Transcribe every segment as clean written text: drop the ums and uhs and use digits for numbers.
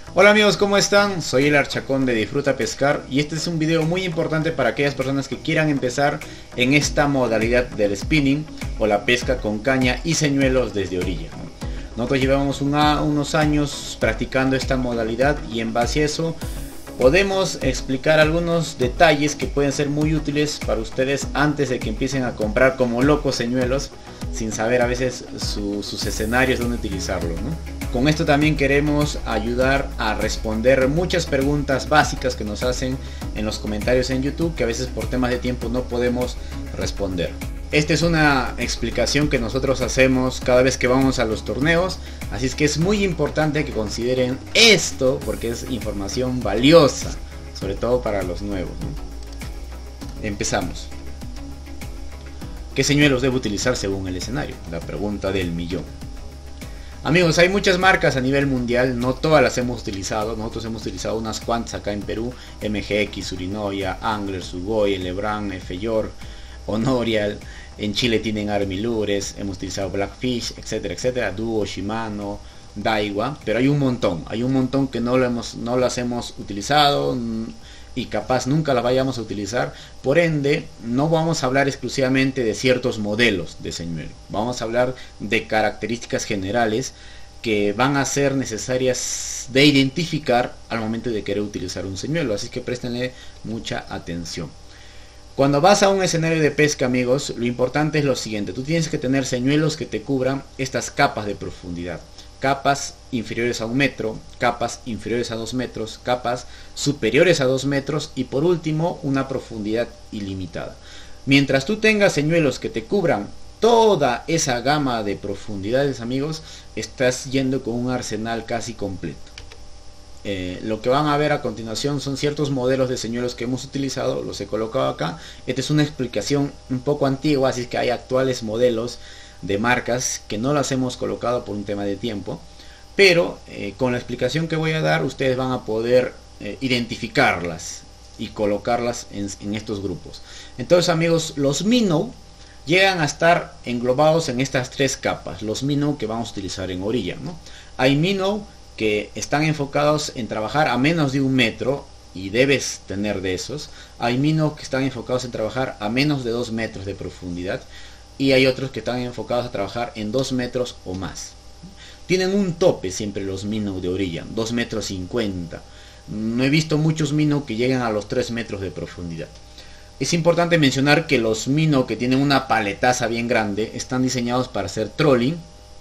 Hola amigos, ¿cómo están? Soy el Archacón de Disfruta Pescar y este es un video muy importante para aquellas personas que quieran empezar en esta modalidad del spinning o la pesca con caña y señuelos desde orilla. Nosotros llevamos unos años practicando esta modalidad y en base a eso podemos explicar algunos detalles que pueden ser muy útiles para ustedes antes de que empiecen a comprar como locos señuelos sin saber a veces sus escenarios donde utilizarlo, ¿no? Con esto también queremos ayudar a responder muchas preguntas básicas que nos hacen en los comentarios en YouTube que a veces por temas de tiempo no podemos responder. Esta es una explicación que nosotros hacemos cada vez que vamos a los torneos, así es que es muy importante que consideren esto porque es información valiosa, sobre todo para los nuevos, ¿no? Empezamos. ¿Qué señuelos debo utilizar según el escenario? La pregunta del millón. Amigos, hay muchas marcas a nivel mundial, no todas las hemos utilizado, nosotros hemos utilizado unas cuantas acá en Perú: MGX, Surinoya, Angler, Sugoi, Lebrun, F-Yor, Honorial. En Chile tienen Armilures, hemos utilizado Blackfish, etcétera, etcétera, Duo, Shimano, Daiwa, pero hay un montón que no las hemos utilizado y capaz nunca las vayamos a utilizar. Por ende, no vamos a hablar exclusivamente de ciertos modelos de señuelo, vamos a hablar de características generales que van a ser necesarias de identificar al momento de querer utilizar un señuelo, así que préstenle mucha atención. Cuando vas a un escenario de pesca, amigos, lo importante es lo siguiente: tú tienes que tener señuelos que te cubran estas capas de profundidad. Capas inferiores a 1 metro, capas inferiores a 2 metros, capas superiores a 2 metros y por último una profundidad ilimitada. Mientras tú tengas señuelos que te cubran toda esa gama de profundidades, amigos, estás yendo con un arsenal casi completo. Lo que van a ver a continuación son ciertos modelos de señuelos que hemos utilizado, los he colocado acá. Esta es una explicación un poco antigua, así que hay actuales modelos de marcas que no las hemos colocado por un tema de tiempo, pero con la explicación que voy a dar ustedes van a poder identificarlas y colocarlas en estos grupos. Entonces, amigos, los minnow llegan a estar englobados en estas tres capas, los minnow que vamos a utilizar en orilla, ¿no? Hay minnow que están enfocados en trabajar a menos de 1 metro y debes tener de esos. Hay minnow que están enfocados en trabajar a menos de 2 metros de profundidad y hay otros que están enfocados a trabajar en 2 metros o más. Tienen un tope siempre los minnow de orilla, 2 metros 50. No he visto muchos minnow que lleguen a los 3 metros de profundidad. Es importante mencionar que los minnow que tienen una paletaza bien grande están diseñados para hacer trolling,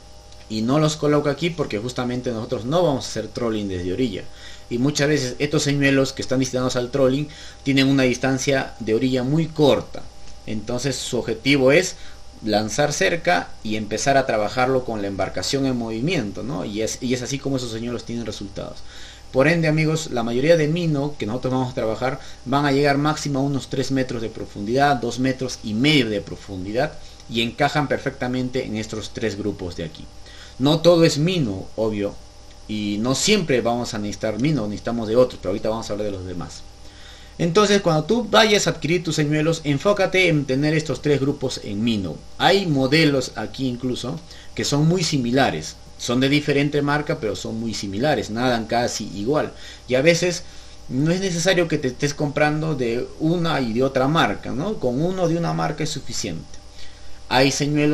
y no los coloco aquí porque justamente nosotros no vamos a hacer trolling desde orilla, y muchas veces estos señuelos que están destinados al trolling tienen una distancia de orilla muy corta, entonces su objetivo es lanzar cerca y empezar a trabajarlo con la embarcación en movimiento, ¿no? Y es así como esos señuelos tienen resultados. Por ende, amigos, la mayoría de minnow que nosotros vamos a trabajar van a llegar máximo a unos 3 metros de profundidad, 2 metros y medio de profundidad, y encajan perfectamente en estos tres grupos de aquí. No todo es minnow, obvio, y no siempre vamos a necesitar minnow, necesitamos de otros, pero ahorita vamos a hablar de los demás. Entonces, cuando tú vayas a adquirir tus señuelos, enfócate en tener estos tres grupos en minnow. Hay modelos aquí incluso que son muy similares, son de diferente marca, pero son muy similares, nadan casi igual, y a veces no es necesario que te estés comprando de una y de otra marca, ¿no? Con uno de una marca es suficiente. Hay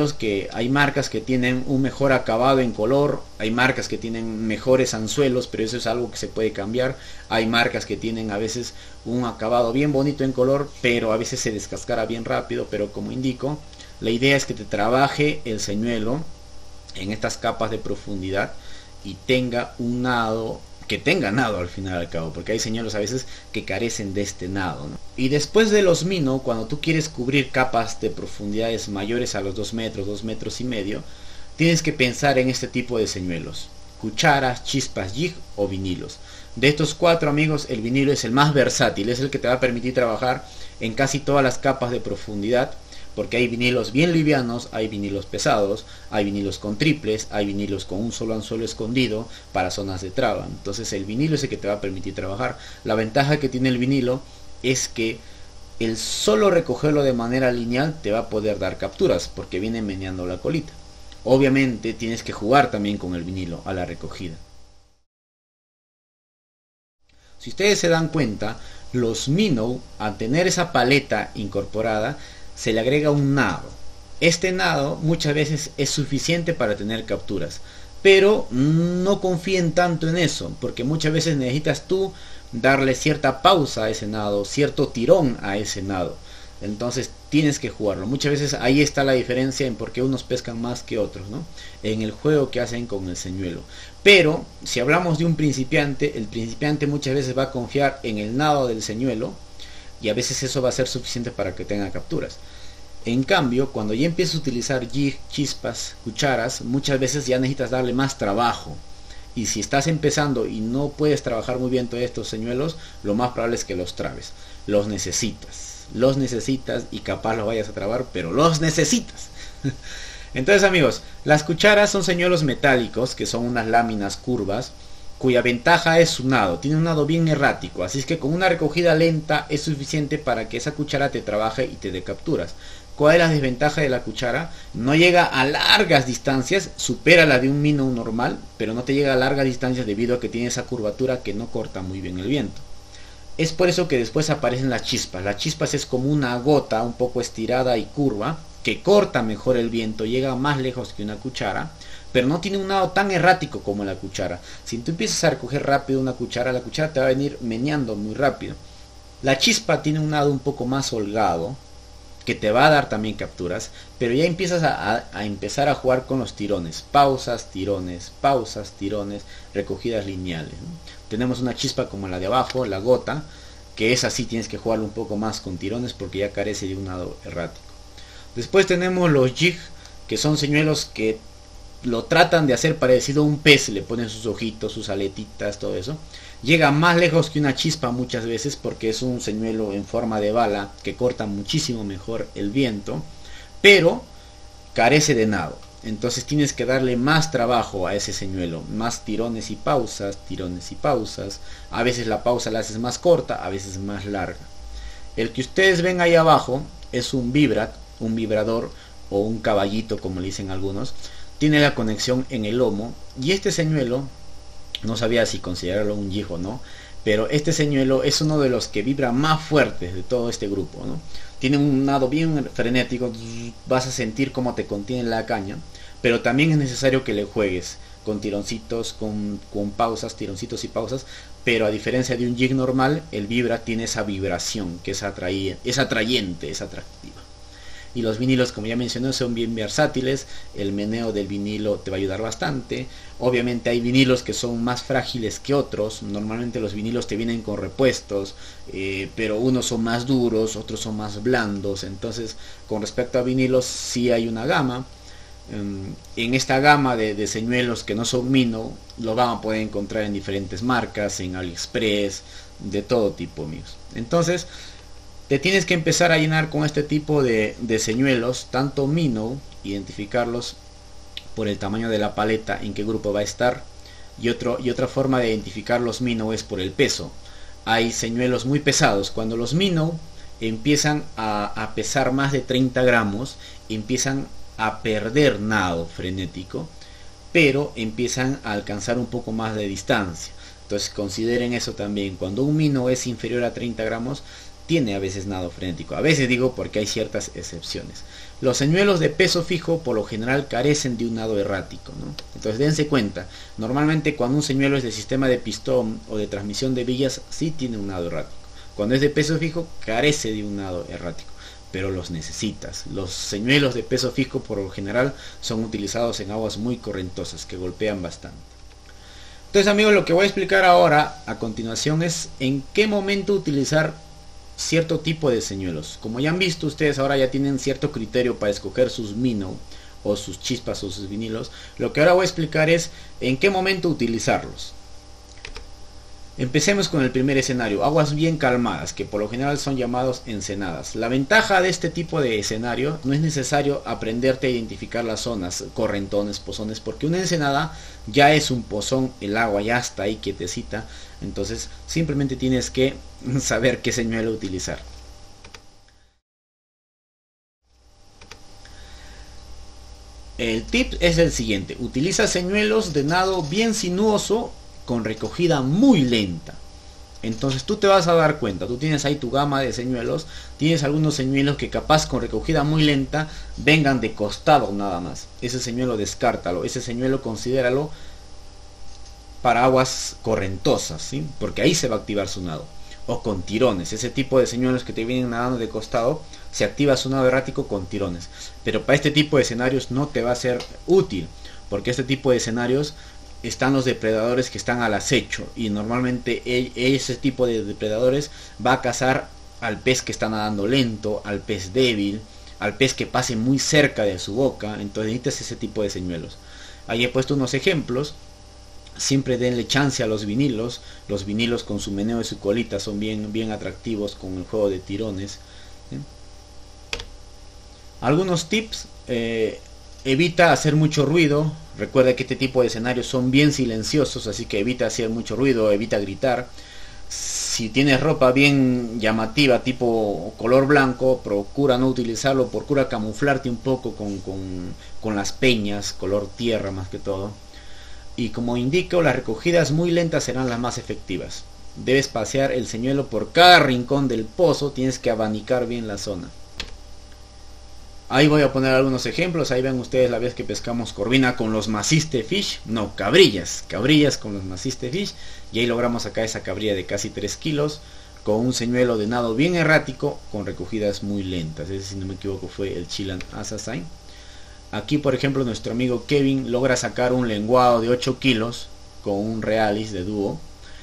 hay marcas que tienen un mejor acabado en color, hay marcas que tienen mejores anzuelos, pero eso es algo que se puede cambiar. Hay marcas que tienen a veces un acabado bien bonito en color, pero a veces se descascara bien rápido. Pero como indico, la idea es que te trabaje el señuelo en estas capas de profundidad y tenga un nado, que tenga nado al final al cabo, porque hay señuelos a veces que carecen de este nado, ¿no? Y después de los minnow, cuando tú quieres cubrir capas de profundidades mayores a los 2 metros, 2 metros y medio, tienes que pensar en este tipo de señuelos: cucharas, chispas, jig o vinilos. De estos cuatro, amigos, el vinilo es el más versátil, es el que te va a permitir trabajar en casi todas las capas de profundidad, porque hay vinilos bien livianos, hay vinilos pesados, hay vinilos con triples, hay vinilos con un solo anzuelo escondido para zonas de traba. Entonces el vinilo es el que te va a permitir trabajar. La ventaja que tiene el vinilo es que el solo recogerlo de manera lineal te va a poder dar capturas, porque viene meneando la colita. Obviamente tienes que jugar también con el vinilo a la recogida. Si ustedes se dan cuenta, los minnow, al tener esa paleta incorporada, se le agrega un nado. Este nado muchas veces es suficiente para tener capturas, pero no confíen tanto en eso, porque muchas veces necesitas tú darle cierta pausa a ese nado, cierto tirón a ese nado. Entonces tienes que jugarlo. Muchas veces ahí está la diferencia en por qué unos pescan más que otros, ¿no? En el juego que hacen con el señuelo. Pero si hablamos de un principiante, el principiante muchas veces va a confiar en el nado del señuelo y a veces eso va a ser suficiente para que tenga capturas. En cambio, cuando ya empiezas a utilizar jig, chispas, cucharas, muchas veces ya necesitas darle más trabajo. Y si estás empezando y no puedes trabajar muy bien todos estos señuelos, lo más probable es que los trabes. Los necesitas y capaz los vayas a trabar, pero los necesitas. Entonces, amigos, las cucharas son señuelos metálicos, que son unas láminas curvas, cuya ventaja es su nado. Tiene un nado bien errático, así es que con una recogida lenta es suficiente para que esa cuchara te trabaje y te dé capturas. ¿Cuál es la desventaja de la cuchara? No llega a largas distancias, supera la de un minnow normal, pero no te llega a largas distancias debido a que tiene esa curvatura que no corta muy bien el viento. Es por eso que después aparecen las chispas. Las chispas es como una gota un poco estirada y curva, que corta mejor el viento, llega más lejos que una cuchara, pero no tiene un nado tan errático como la cuchara. Si tú empiezas a recoger rápido una cuchara, la cuchara te va a venir meneando muy rápido. La chispa tiene un nado un poco más holgado, que te va a dar también capturas, pero ya empiezas a empezar a jugar con los tirones, pausas, tirones, recogidas lineales, ¿no? Tenemos una chispa como la de abajo, la gota, que es así, tienes que jugarlo un poco más con tirones porque ya carece de un nado errático. Después tenemos los jig, que son señuelos que lo tratan de hacer parecido a un pez, le ponen sus ojitos, sus aletitas, todo eso. Llega más lejos que una chispa muchas veces porque es un señuelo en forma de bala que corta muchísimo mejor el viento, pero carece de nado. Entonces tienes que darle más trabajo a ese señuelo, más tirones y pausas, A veces la pausa la haces más corta, a veces más larga. El que ustedes ven ahí abajo es un vibrat, un vibrador o un caballito como le dicen algunos. Tiene la conexión en el lomo y este señuelo, no sabía si considerarlo un jig o no, pero este señuelo es uno de los que vibra más fuertes de todo este grupo, ¿no? Tiene un nado bien frenético, vas a sentir cómo te contiene la caña, pero también es necesario que le juegues con tironcitos, con pausas, tironcitos y pausas, pero a diferencia de un jig normal, el vibra tiene esa vibración que es atrayente, es atractiva. Y los vinilos, como ya mencioné, son bien versátiles. El meneo del vinilo te va a ayudar bastante. Obviamente hay vinilos que son más frágiles que otros. Normalmente los vinilos te vienen con repuestos, pero unos son más duros, otros son más blandos. Entonces, con respecto a vinilos, sí hay una gama. En esta gama de señuelos que no son minnow, lo van a poder encontrar en diferentes marcas, en AliExpress, de todo tipo, amigos. Entonces, te tienes que empezar a llenar con este tipo de señuelos, tanto minnow, identificarlos por el tamaño de la paleta, en qué grupo va a estar, y otra forma de identificar los minnow es por el peso. Hay señuelos muy pesados. Cuando los minnow empiezan a pesar más de 30 gramos, empiezan a perder nado frenético, pero empiezan a alcanzar un poco más de distancia. Entonces consideren eso también. Cuando un minnow es inferior a 30 gramos, tiene a veces nado frenético. A veces digo porque hay ciertas excepciones. Los señuelos de peso fijo por lo general carecen de un nado errático, ¿no? Entonces dense cuenta, normalmente cuando un señuelo es de sistema de pistón o de transmisión de billas, sí tiene un nado errático. Cuando es de peso fijo, carece de un nado errático, pero los necesitas. Los señuelos de peso fijo por lo general son utilizados en aguas muy correntosas que golpean bastante. Entonces, amigos, lo que voy a explicar ahora a continuación es en qué momento utilizar cierto tipo de señuelos. Como ya han visto ustedes, ahora ya tienen cierto criterio para escoger sus minnow o sus chispas o sus vinilos. Lo que ahora voy a explicar es en qué momento utilizarlos. Empecemos con el primer escenario, aguas bien calmadas, que por lo general son llamados ensenadas. La ventaja de este tipo de escenario, no es necesario aprenderte a identificar las zonas, correntones, pozones, porque una ensenada ya es un pozón, el agua ya está ahí quietecita, entonces simplemente tienes que saber qué señuelo utilizar. El tip es el siguiente: utiliza señuelos de nado bien sinuoso con recogida muy lenta. Entonces tú te vas a dar cuenta, tú tienes ahí tu gama de señuelos, tienes algunos señuelos que capaz con recogida muy lenta vengan de costado nada más. Ese señuelo descártalo, ese señuelo considéralo para aguas correntosas, ¿sí? Porque ahí se va a activar su nado. O con tirones, ese tipo de señuelos que te vienen nadando de costado, se activa su nado errático con tirones. Pero para este tipo de escenarios no te va a ser útil, porque este tipo de escenarios están los depredadores que están al acecho, y normalmente ese tipo de depredadores va a cazar al pez que está nadando lento, al pez débil, al pez que pase muy cerca de su boca. Entonces necesitas ese tipo de señuelos. Ahí he puesto unos ejemplos. Siempre denle chance a los vinilos con su meneo de su colita son bien atractivos con el juego de tirones, ¿sí? Algunos tips: evita hacer mucho ruido. Recuerda que este tipo de escenarios son bien silenciosos, así que evita hacer mucho ruido, evita gritar. Si tienes ropa bien llamativa, tipo color blanco, procura no utilizarlo, procura camuflarte un poco con las peñas, color tierra más que todo. Y como indico, las recogidas muy lentas serán las más efectivas. Debes pasear el señuelo por cada rincón del pozo, tienes que abanicar bien la zona. Ahí voy a poner algunos ejemplos. Ahí ven ustedes la vez que pescamos corvina con los maciste fish, no, cabrillas con los maciste fish, y ahí logramos sacar esa cabrilla de casi 3 kilos con un señuelo de nado bien errático con recogidas muy lentas. Ese, si no me equivoco, fue el Chilean Assassin. Aquí, por ejemplo, nuestro amigo Kevin logra sacar un lenguado de 8 kilos con un realis de dúo.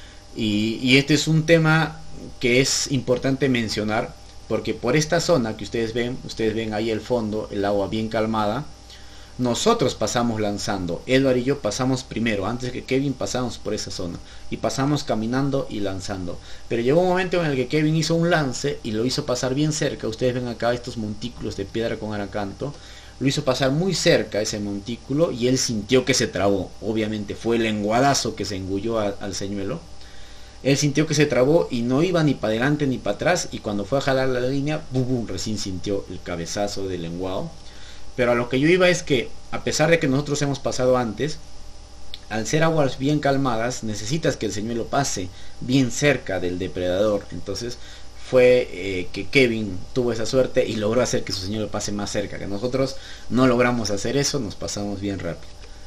Y este es un tema que es importante mencionar, porque por esta zona que ustedes ven ahí el fondo, el agua bien calmada, nosotros pasamos lanzando. Edward y yo pasamos primero, antes que Kevin pasamos por esa zona. Y pasamos caminando y lanzando. Pero llegó un momento en el que Kevin hizo un lance y lo hizo pasar bien cerca. Ustedes ven acá estos montículos de piedra con aracanto. Lo hizo pasar muy cerca ese montículo y él sintió que se trabó. Obviamente fue el lenguadazo que se engulló al señuelo. Él sintió que se trabó y no iba ni para adelante ni para atrás, y cuando fue a jalar la línea, ¡bum!, recién sintió el cabezazo del lenguado. Pero a lo que yo iba es que, a pesar de que nosotros hemos pasado antes, al ser aguas bien calmadas, necesitas que el señuelo pase bien cerca del depredador. Entonces fue que Kevin tuvo esa suerte y logró hacer que su señuelo pase más cerca, que nosotros no logramos hacer eso, nos pasamos bien rápido.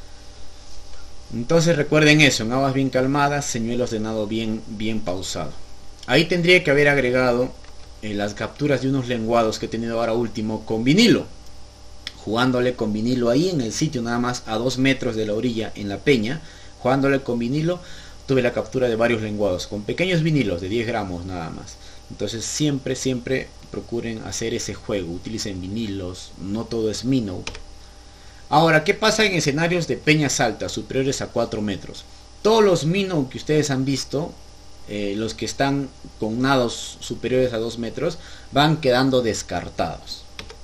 Entonces recuerden eso: en aguas bien calmadas, señuelos de nado bien pausado. Ahí tendría que haber agregado las capturas de unos lenguados que he tenido ahora último con vinilo, jugándole con vinilo ahí en el sitio, nada más a 2 metros de la orilla en la peña. Jugándole con vinilo tuve la captura de varios lenguados con pequeños vinilos de 10 gramos nada más. Entonces siempre procuren hacer ese juego, utilicen vinilos, no todo es minnow. Ahora, ¿qué pasa en escenarios de peñas altas superiores a 4 metros? Todos los minnow que ustedes han visto, los que están con nados superiores a 2 metros, van quedando descartados.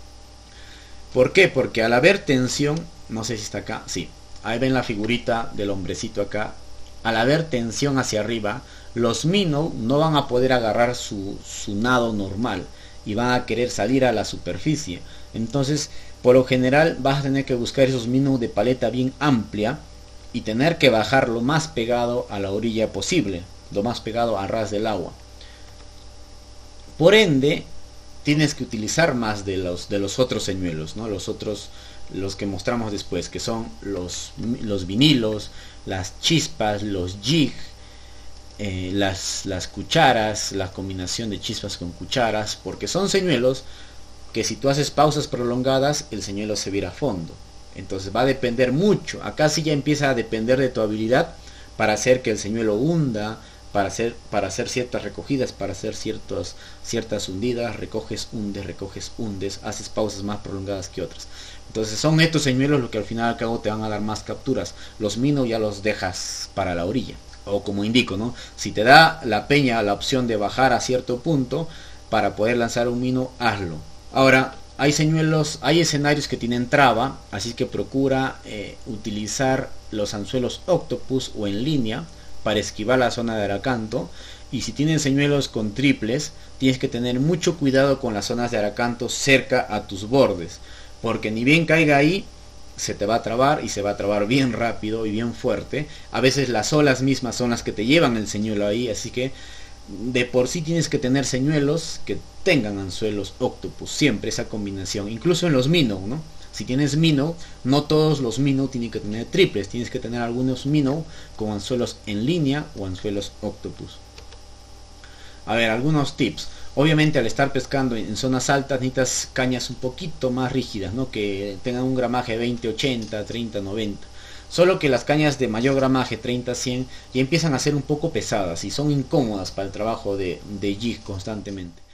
¿Por qué? Porque al haber tensión, no sé si está acá, sí, ahí ven la figurita del hombrecito acá. Al haber tensión hacia arriba, los minnow no van a poder agarrar su nado normal y van a querer salir a la superficie. Entonces, por lo general vas a tener que buscar esos minnow de paleta bien amplia y tener que bajar lo más pegado a la orilla posible, lo más pegado a ras del agua. Por ende, tienes que utilizar más de los otros señuelos, ¿no? Los que mostramos después, que son los vinilos, las chispas, los jig, las cucharas, la combinación de chispas con cucharas, porque son señuelos que si tú haces pausas prolongadas, el señuelo se vira a fondo. Entonces va a depender mucho. Acá sí ya empieza a depender de tu habilidad para hacer que el señuelo hunda, para hacer ciertas recogidas, para hacer ciertas hundidas. Recoges, hundes, haces pausas más prolongadas que otras. Entonces son estos señuelos los que al final y al cabo te van a dar más capturas. Los minnow ya los dejas para la orilla, o como indico, ¿no? Si te da la peña la opción de bajar a cierto punto para poder lanzar un minnow, hazlo. Ahora, hay señuelos, hay escenarios que tienen traba, así que procura utilizar los anzuelos octopus o en línea para esquivar la zona de aracanto. Y si tienen señuelos con triples, tienes que tener mucho cuidado con las zonas de aracanto cerca a tus bordes, porque ni bien caiga ahí, se te va a trabar, y se va a trabar bien rápido y bien fuerte. A veces las olas mismas son las que te llevan el señuelo ahí, así que de por sí tienes que tener señuelos que tengan anzuelos octopus, siempre esa combinación, incluso en los minnow, ¿no? Si tienes minnow, no todos los minnow tienen que tener triples, tienes que tener algunos minnow con anzuelos en línea o anzuelos octopus. A ver, algunos tips. Obviamente al estar pescando en zonas altas necesitas cañas un poquito más rígidas, ¿no? Que tengan un gramaje 20-80, 30-90. Solo que las cañas de mayor gramaje 30-100 ya empiezan a ser un poco pesadas y son incómodas para el trabajo de jig constantemente.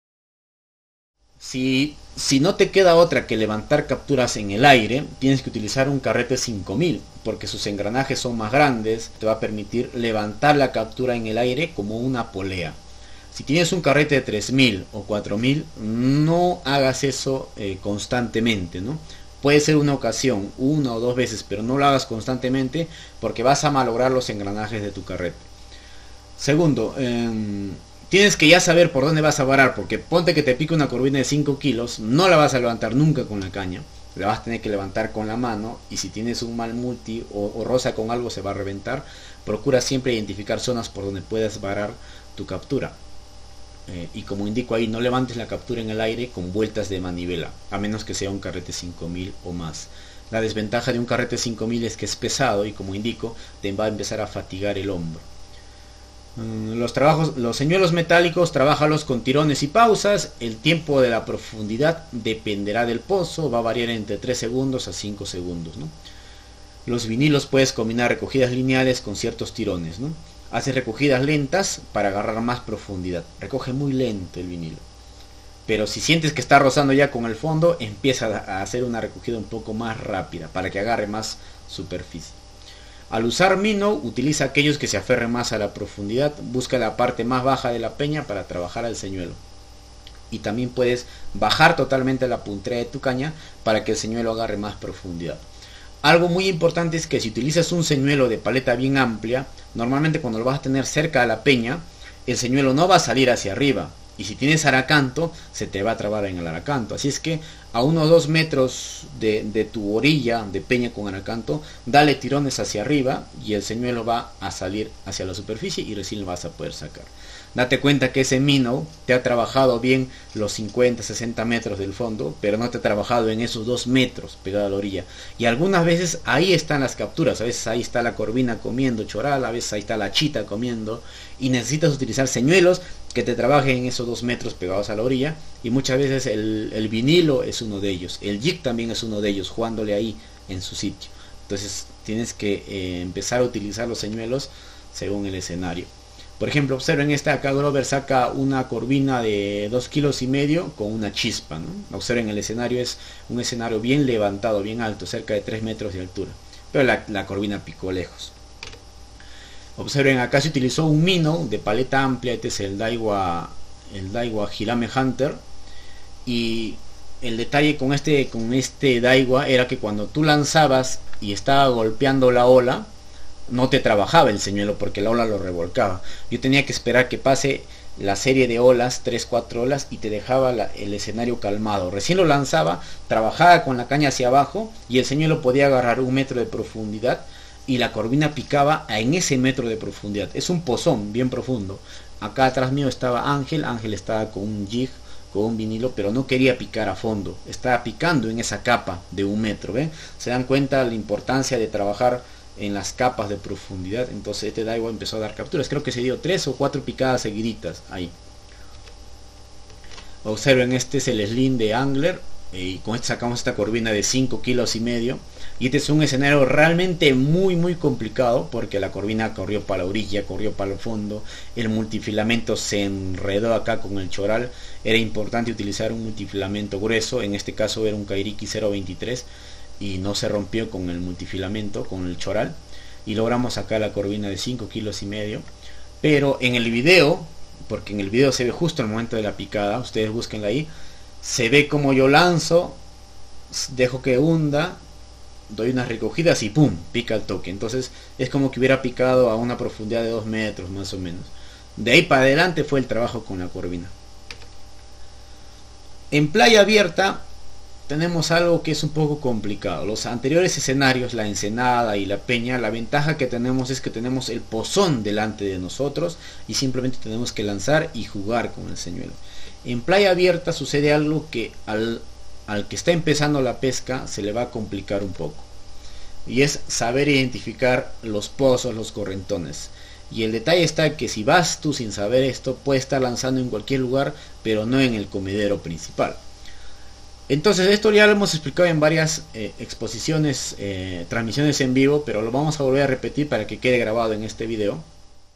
Si no te queda otra que levantar capturas en el aire, tienes que utilizar un carrete 5000 porque sus engranajes son más grandes, te va a permitir levantar la captura en el aire como una polea. Si tienes un carrete de 3000 o 4000, no hagas eso constantemente, ¿no? Puede ser una ocasión, una o dos veces, pero no lo hagas constantemente porque vas a malograr los engranajes de tu carrete. Segundo, tienes que ya saber por dónde vas a varar, porque ponte que te pique una corvina de 5 kilos, no la vas a levantar nunca con la caña, la vas a tener que levantar con la mano, y si tienes un mal multi o roza con algo se va a reventar. Procura siempre identificar zonas por donde puedas varar tu captura. Y como indico ahí, no levantes la captura en el aire con vueltas de manivela, a menos que sea un carrete 5000 o más. La desventaja de un carrete 5000 es que es pesado y, como indico, te va a empezar a fatigar el hombro. Los señuelos metálicos, trabájalos con tirones y pausas. El tiempo de la profundidad dependerá del pozo, va a variar entre 3 segundos a 5 segundos, ¿no? Los vinilos puedes combinar recogidas lineales con ciertos tirones, ¿no? Haces recogidas lentas para agarrar más profundidad. Recoge muy lento el vinilo. Pero si sientes que está rozando ya con el fondo, empieza a hacer una recogida un poco más rápida para que agarre más superficie. Al usar minnow, utiliza aquellos que se aferren más a la profundidad. Busca la parte más baja de la peña para trabajar al señuelo. Y también puedes bajar totalmente la puntería de tu caña para que el señuelo agarre más profundidad. Algo muy importante es que si utilizas un señuelo de paleta bien amplia, normalmente cuando lo vas a tener cerca de la peña, el señuelo no va a salir hacia arriba. Y si tienes aracanto, se te va a trabar en el aracanto. Así es que a unos 2 metros de tu orilla de peña con aracanto, dale tirones hacia arriba y el señuelo va a salir hacia la superficie y recién lo vas a poder sacar. Date cuenta que ese minnow te ha trabajado bien los 50-60 metros del fondo, pero no te ha trabajado en esos 2 metros pegado a la orilla. Y algunas veces ahí están las capturas, a veces ahí está la corvina comiendo choral, a veces ahí está la chita comiendo, y necesitas utilizar señuelos que te trabajen en esos 2 metros pegados a la orilla, y muchas veces el vinilo es uno de ellos, el jig también es uno de ellos, jugándole ahí en su sitio. Entonces tienes que empezar a utilizar los señuelos según el escenario. Por ejemplo, observen esta, acá Grover saca una corvina de 2,5 kilos con una chispa, ¿no? Observen, el escenario es un escenario bien levantado, bien alto, cerca de 3 metros de altura, pero la corvina picó lejos. Observen, acá se utilizó un minnow de paleta amplia, este es el Daiwa Hirame Hunter, y el detalle con este Daiwa era que cuando tú lanzabas y estaba golpeando la ola, no te trabajaba el señuelo porque la ola lo revolcaba. Yo tenía que esperar que pase la serie de olas, 3-4 olas, y te dejaba el escenario calmado. Recién lo lanzaba, trabajaba con la caña hacia abajo y el señuelo podía agarrar 1 metro de profundidad y la corvina picaba en ese metro de profundidad. Es un pozón bien profundo. Acá atrás mío estaba Ángel estaba con un jig, con un vinilo, pero no quería picar a fondo, estaba picando en esa capa de 1 metro. ¿Ven? Se dan cuenta la importancia de trabajar en las capas de profundidad. Entonces este Daiwa empezó a dar capturas, creo que se dio 3 o 4 picadas seguiditas ahí. Observen, este es el slim de Angler, y con este sacamos esta corvina de 5,5 kilos, y este es un escenario realmente muy complicado porque la corvina corrió para la orilla, corrió para el fondo, el multifilamento se enredó acá con el choral. Era importante utilizar un multifilamento grueso, en este caso era un Kairiki 0.23, y no se rompió con el multifilamento, con el choral, y logramos sacar la corvina de 5,5 kilos. Pero en el video, porque en el video se ve justo el momento de la picada, ustedes búsquenla ahí, se ve como yo lanzo, dejo que hunda, doy unas recogidas y pum, pica el toque. Entonces es como que hubiera picado a una profundidad de 2 metros más o menos. De ahí para adelante fue el trabajo con la corvina. En playa abierta tenemos algo que es un poco complicado. Los anteriores escenarios, la ensenada y la peña, la ventaja que tenemos es que tenemos el pozón delante de nosotros y simplemente tenemos que lanzar y jugar con el señuelo. En playa abierta sucede algo que al que está empezando la pesca se le va a complicar un poco, y es saber identificar los pozos, los correntones. Y el detalle está que si vas tú sin saber esto, puedes estar lanzando en cualquier lugar, pero no en el comedero principal. Entonces esto ya lo hemos explicado en varias exposiciones, transmisiones en vivo, pero lo vamos a volver a repetir para que quede grabado en este video.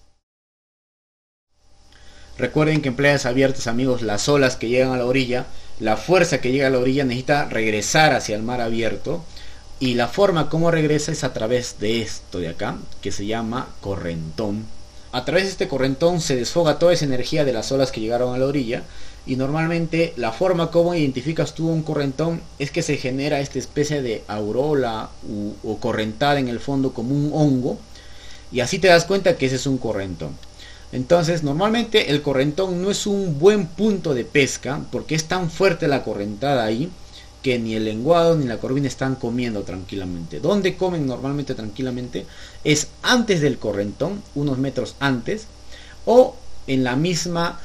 Recuerden que en playas abiertas, amigos, las olas que llegan a la orilla, la fuerza que llega a la orilla necesita regresar hacia el mar abierto, y la forma como regresa es a través de esto de acá, que se llama correntón. A través de este correntón se desfoga toda esa energía de las olas que llegaron a la orilla, y normalmente la forma como identificas tú un correntón es que se genera esta especie de aurola o correntada en el fondo como un hongo, y así te das cuenta que ese es un correntón. Entonces normalmente el correntón no es un buen punto de pesca porque es tan fuerte la correntada ahí que ni el lenguado ni la corvina están comiendo tranquilamente. Donde comen normalmente tranquilamente es antes del correntón, unos metros antes, o en la misma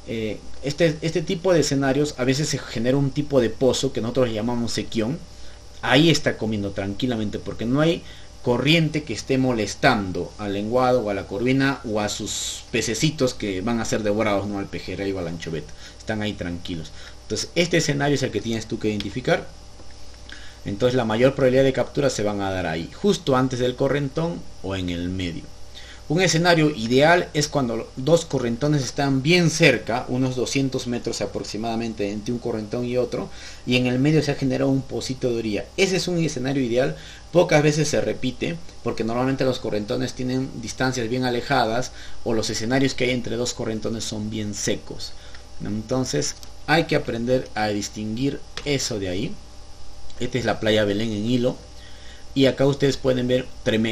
este tipo de escenarios a veces se genera un tipo de pozo que nosotros le llamamos sequión. Ahí está comiendo tranquilamente porque no hay corriente que esté molestando al lenguado o a la corvina o a sus pececitos que van a ser devorados, no al pejerrey o al anchoveta. Están ahí tranquilos. Entonces este escenario es el que tienes tú que identificar. Entonces la mayor probabilidad de captura se van a dar ahí, justo antes del correntón o en el medio. Un escenario ideal es cuando dos correntones están bien cerca, unos 200 metros aproximadamente entre un correntón y otro, y en el medio se ha generado un pocito de orilla. Ese es un escenario ideal, pocas veces se repite, porque normalmente los correntones tienen distancias bien alejadas, o los escenarios que hay entre dos correntones son bien secos. Entonces hay que aprender a distinguir eso de ahí. Esta es la playa Belén en Hilo, y acá ustedes pueden ver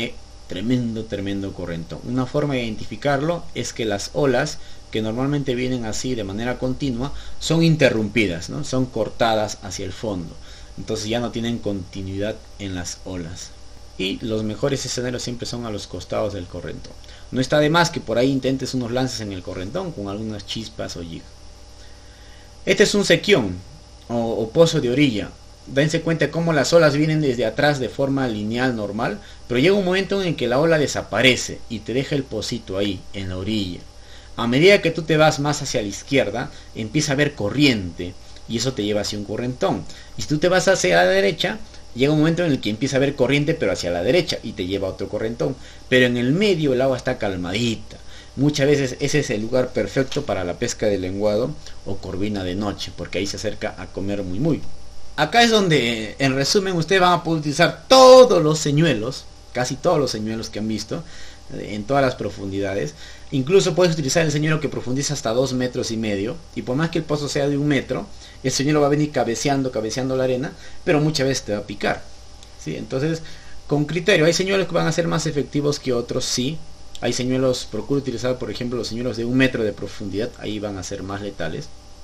tremendo correntón. Una forma de identificarlo es que las olas, que normalmente vienen así de manera continua, son interrumpidas, ¿no? Son cortadas hacia el fondo, entonces ya no tienen continuidad en las olas. Y los mejores escenarios siempre son a los costados del correntón. No está de más que por ahí intentes unos lances en el correntón con algunas chispas o jig. Este es un sequión o pozo de orilla. Dense cuenta cómo las olas vienen desde atrás de forma lineal normal, pero llega un momento en que la ola desaparece y te deja el pocito ahí, en la orilla. A medida que tú te vas más hacia la izquierda, empieza a haber corriente y eso te lleva hacia un correntón. Y si tú te vas hacia la derecha, llega un momento en el que empieza a haber corriente pero hacia la derecha y te lleva a otro correntón. Pero en el medio el agua está calmadita. Muchas veces ese es el lugar perfecto para la pesca de lenguado o corvina de noche, porque ahí se acerca a comer muy. Acá es donde, en resumen, ustedes van a poder utilizar todos los señuelos, casi todos los señuelos que han visto, en todas las profundidades. Incluso puedes utilizar el señuelo que profundiza hasta 2,5 metros, y por más que el pozo sea de 1 metro, el señuelo va a venir cabeceando la arena, pero muchas veces te va a picar, ¿sí? Entonces, con criterio, hay señuelos que van a ser más efectivos que otros, sí. Hay señuelos, procura utilizar por ejemplo los señuelos de 1 metro de profundidad, ahí van a ser más letales.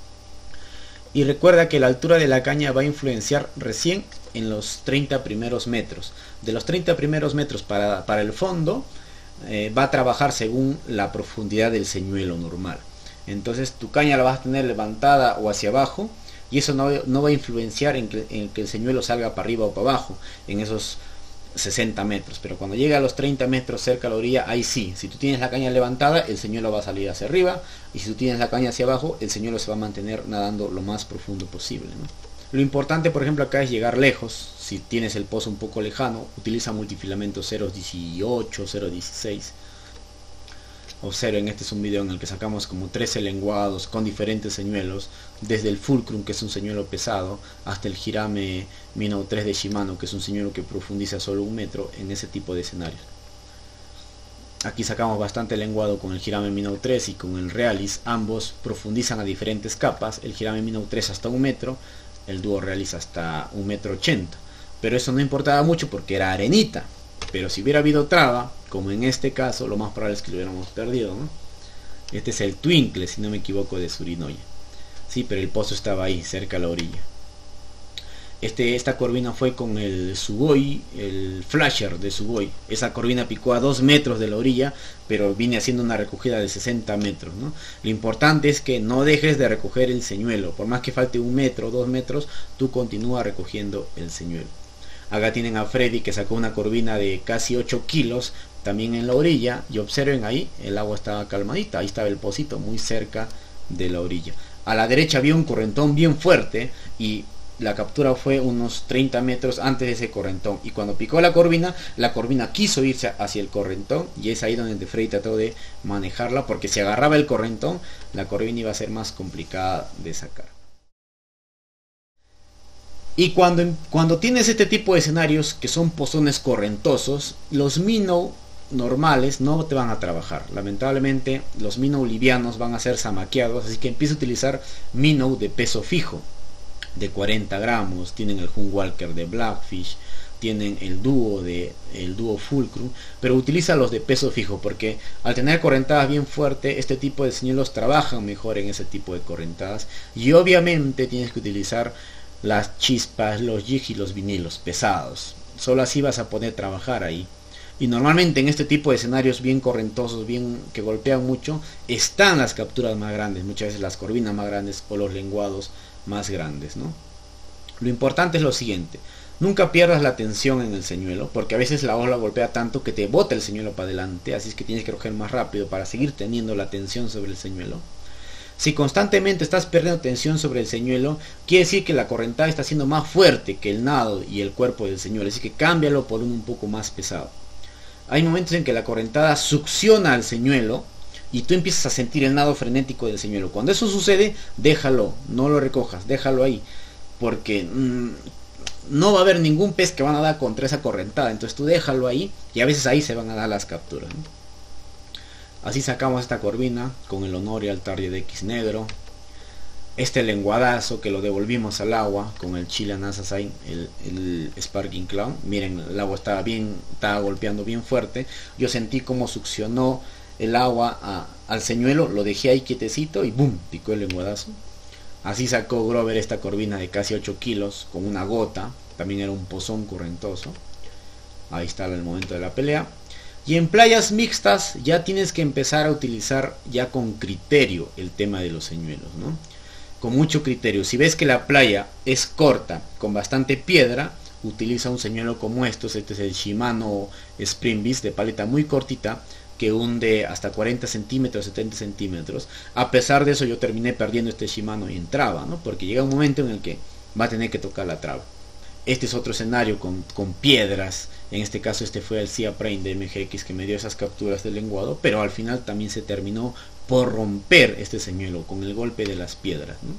Y recuerda que la altura de la caña va a influenciar recién en los 30 primeros metros. De los 30 primeros metros para el fondo va a trabajar según la profundidad del señuelo normal. Entonces tu caña la vas a tener levantada o hacia abajo, y eso no va a influenciar en que el señuelo salga para arriba o para abajo en esos 60 metros. Pero cuando llega a los 30 metros cerca a la orilla, ahí sí, si tú tienes la caña levantada, el señuelo va a salir hacia arriba, y si tú tienes la caña hacia abajo, el señuelo se va a mantener nadando lo más profundo posible, ¿no? Lo importante, por ejemplo, acá es llegar lejos. Si tienes el pozo un poco lejano, utiliza multifilamento 0.18, 0.16 Observen, este es un video en el que sacamos como 13 lenguados con diferentes señuelos, desde el Fulcrum, que es un señuelo pesado, hasta el Hirame Minnow 3 de Shimano, que es un señuelo que profundiza solo 1 metro en ese tipo de escenarios. Aquí sacamos bastante lenguado con el Hirame Minnow 3 y con el Realis. Ambos profundizan a diferentes capas, el Hirame Minnow 3 hasta 1 metro, el Duo Realis hasta 1,80 metros. Pero eso no importaba mucho porque era arenita. Pero si hubiera habido traba, como en este caso, lo más probable es que lo hubiéramos perdido, ¿no? Este es el Twinkle, si no me equivoco, de Surinoya. Sí, pero el pozo estaba ahí, cerca a la orilla. Esta corvina fue con el Sugoi, el flasher de Sugoi. Esa corvina picó a 2 metros de la orilla, pero viene haciendo una recogida de 60 metros, ¿no? Lo importante es que no dejes de recoger el señuelo. Por más que falte 1 metro, 2 metros, tú continúa recogiendo el señuelo. Acá tienen a Freddy, que sacó una corvina de casi 8 kilos, también en la orilla. Y observen ahí, el agua estaba calmadita. Ahí estaba el pocito, muy cerca de la orilla. A la derecha había un correntón bien fuerte y la captura fue unos 30 metros antes de ese correntón, y cuando picó la corvina quiso irse hacia el correntón, y es ahí donde Freddy trató de manejarla, porque si agarraba el correntón, la corvina iba a ser más complicada de sacar. Y cuando tienes este tipo de escenarios que son pozones correntosos, los minnow normales no te van a trabajar. Lamentablemente los minnow livianos van a ser zamaqueados, así que empieza a utilizar minnow de peso fijo, de 40 gramos, tienen el Hunt Walker de Blackfish, tienen el dúo Fulcrum, pero utiliza los de peso fijo, porque al tener correntadas bien fuertes, este tipo de señuelos trabajan mejor en ese tipo de correntadas. Y obviamente tienes que utilizar las chispas, los jigs y los vinilos pesados, solo así vas a poder trabajar ahí. Y normalmente en este tipo de escenarios bien correntosos, bien que golpean mucho, están las capturas más grandes, muchas veces las corvinas más grandes o los lenguados más grandes, ¿no? Lo importante es lo siguiente: nunca pierdas la tensión en el señuelo, porque a veces la ola golpea tanto que te bota el señuelo para adelante, así es que tienes que recoger más rápido para seguir teniendo la tensión sobre el señuelo. Si constantemente estás perdiendo tensión sobre el señuelo, quiere decir que la correntada está siendo más fuerte que el nado y el cuerpo del señuelo, así que cámbialo por uno un poco más pesado. Hay momentos en que la correntada succiona al señuelo y tú empiezas a sentir el nado frenético del señuelo. Cuando eso sucede, déjalo, no lo recojas, déjalo ahí, porque no va a haber ningún pez que va a nadar contra esa correntada. Entonces tú déjalo ahí, y a veces ahí se van a dar las capturas, ¿no? Así sacamos esta corvina con el honor y altar de X negro. Este lenguadazo que lo devolvimos al agua con el Chilean Assassin, el Sparking Clown. Miren, el agua estaba golpeando bien fuerte. Yo sentí como succionó el agua al señuelo, lo dejé ahí quietecito y boom, picó el lenguadazo. Así sacó Grover esta corvina de casi 8 kilos con una gota. También era un pozón correntoso. Ahí está el momento de la pelea. Y en playas mixtas ya tienes que empezar a utilizar ya con criterio el tema de los señuelos, ¿no? Con mucho criterio. Si ves que la playa es corta, con bastante piedra, utiliza un señuelo como estos. Este es el Shimano Spring Beast de paleta muy cortita, que hunde hasta 40 centímetros, 70 centímetros. A pesar de eso yo terminé perdiendo este Shimano y en traba, ¿no? Porque llega un momento en el que va a tener que tocar la traba. Este es otro escenario con piedras. En este caso este fue el Sea Prime de MGX que me dio esas capturas del lenguado, pero al final también se terminó por romper este señuelo con el golpe de las piedras, ¿no?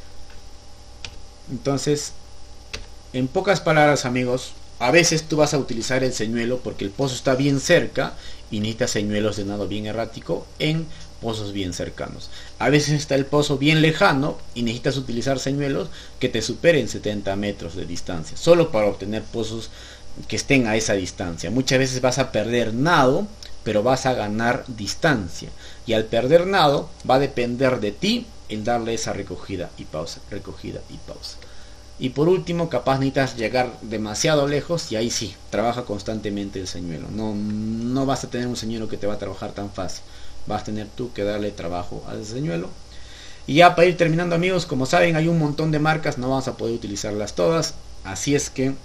Entonces, en pocas palabras, amigos, a veces tú vas a utilizar el señuelo porque el pozo está bien cerca y necesitas señuelos de nado bien errático en pozos bien cercanos. A veces está el pozo bien lejano y necesitas utilizar señuelos que te superen 70 metros de distancia, solo para obtener pozos que estén a esa distancia. Muchas veces vas a perder nado, pero vas a ganar distancia, y al perder nado va a depender de ti el darle esa recogida y pausa, recogida y pausa. Y por último, capaz necesitas llegar demasiado lejos y ahí sí, trabaja constantemente el señuelo. No vas a tener un señuelo que te va a trabajar tan fácil, vas a tener tú que darle trabajo al señuelo. Y ya para ir terminando, amigos, como saben hay un montón de marcas, no vamos a poder utilizarlas todas, así es que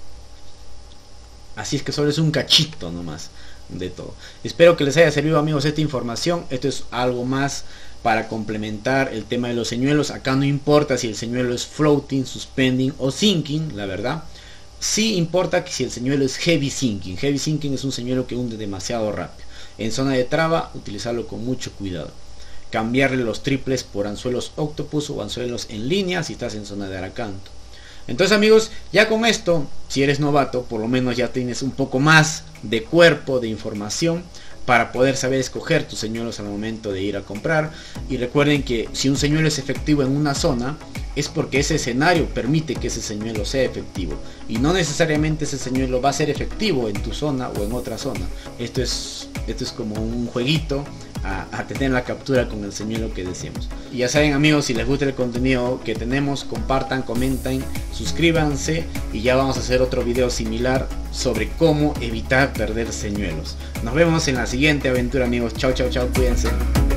solo es un cachito nomás de todo. Espero que les haya servido, amigos, esta información. Esto es algo más para complementar el tema de los señuelos. Acá no importa si el señuelo es floating, suspending o sinking, la verdad. Sí importa que si el señuelo es heavy sinking. Heavy sinking es un señuelo que hunde demasiado rápido. En zona de traba, utilizarlo con mucho cuidado. Cambiarle los triples por anzuelos octopus o anzuelos en línea si estás en zona de aracanto. Entonces, amigos, ya con esto, si eres novato, por lo menos ya tienes un poco más de cuerpo, de información, para poder saber escoger tus señuelos al momento de ir a comprar. Y recuerden que si un señuelo es efectivo en una zona, es porque ese escenario permite que ese señuelo sea efectivo, y no necesariamente ese señuelo va a ser efectivo en tu zona o en otra zona. Esto es como un jueguito a tener la captura con el señuelo que deseemos. Y ya saben amigos, si les gusta el contenido que tenemos, compartan, comenten, suscríbanse y ya vamos a hacer otro video similar sobre cómo evitar perder señuelos. Nos vemos en la siguiente aventura amigos. Chao, chao, chao, cuídense.